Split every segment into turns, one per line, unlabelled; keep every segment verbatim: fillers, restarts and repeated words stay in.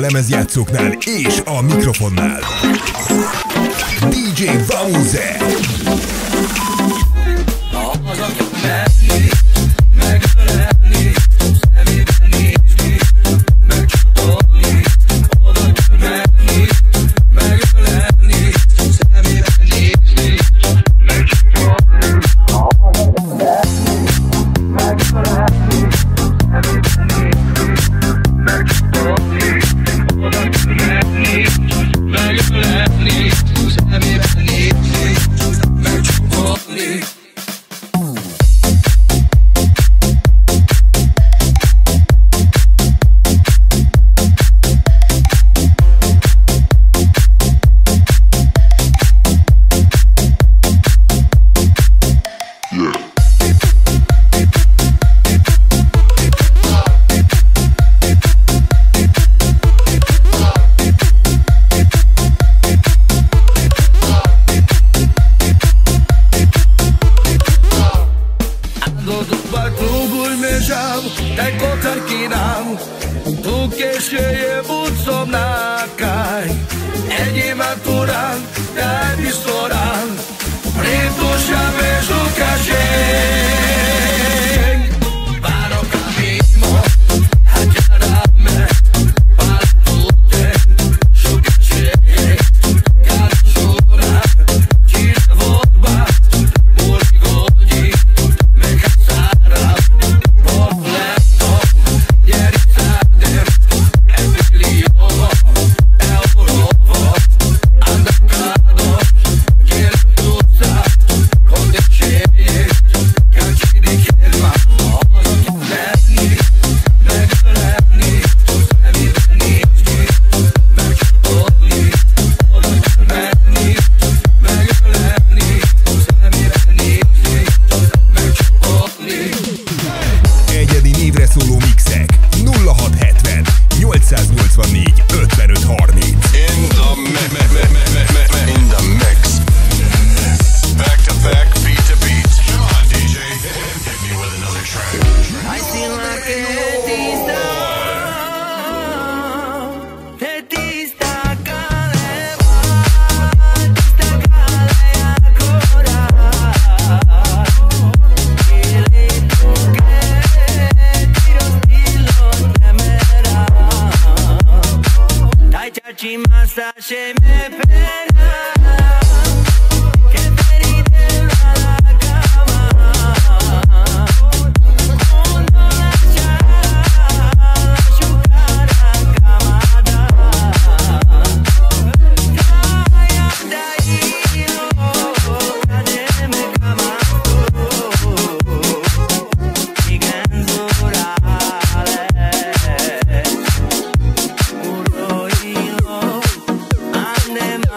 lemezjátszóknál és a mikrofonnál. dé dzsé Vamuse.
Megölelni, szemében nézni, megcsutolni, oda kell menni. Megölelni, szemében nézni, megcsutolni, megölelni, szemében nézni, megcsutolni, oda kell menni. Megölelni, szemében nézni, megcsutolni. Tengo carquinam, tu que cheie butsom na cai. Edi maturan, dai bistoran, preto chaves no cachê. Para o caminho, adiarame, para tudo, chucache, carachura, tira vorba, morigodi, me casara.
Egyedi névre szóló mixek nulla hat hetven nyolcszáznyolcvannégy ötvenöt harminc.
In the me me me me me me me in the mix. Back to back, beat to beat. Come on, D J, hit me with another track.
I feel like it is massage me pena, que venite a la cama, cuando la charla chucara camada, trae ahí lo cademe camado, y ganzurale, puro hilo. Them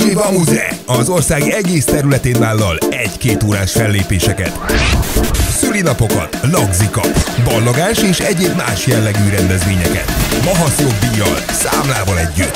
Viva Muze! Az ország egész területén vállal egy-két órás fellépéseket. Szülinapokat, lagzikat, ballagás és egyéb más jellegű rendezvényeket. Mahasz jogdíjjal, számlával együtt.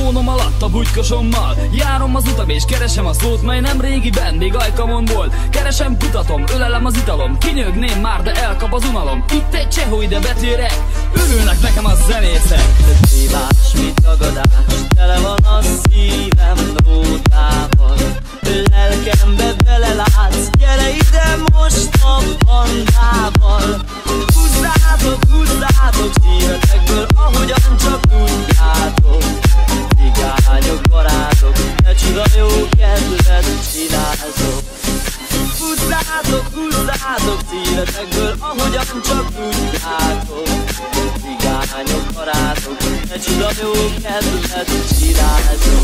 Trónom alatt a bugykosommal járom az utam és keresem a szót, mely nem régiben még ajkamon volt. Keresem, kutatom, ölelem az italom, kinyögném már, de elkap az unalom. Itt egy csehó, ide betérek, örülnek nekem a zenészek.
De szívás, mit tagadás, tele van a szívem nótával. Lelkembe belelátsz, gyere ide most a bandával. Húzzátok, húzzátok szívetekből, ahogyan csak tudjátok. Cigányok, barátok, ne csuda jó kedvet csináltok. Húzzátok, húzzátok szívetekből, ahogyan csak tudjátok. Cigányok, barátok, ne csuda jó kedvet csináltok.